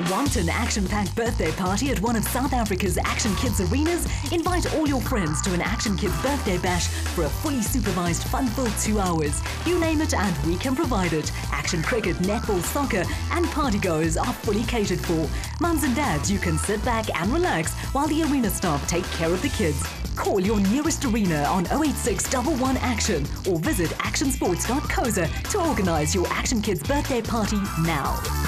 Want an action-packed birthday party at one of South Africa's Action Kids arenas? Invite all your friends to an Action Kids birthday bash for a fully supervised, fun-filled 2 hours. You name it and we can provide it. Action cricket, netball, soccer and partygoers are fully catered for. Mums and dads, you can sit back and relax while the arena staff take care of the kids. Call your nearest arena on 086 11 Action or visit actionsports.co.za to organize your Action Kids birthday party now.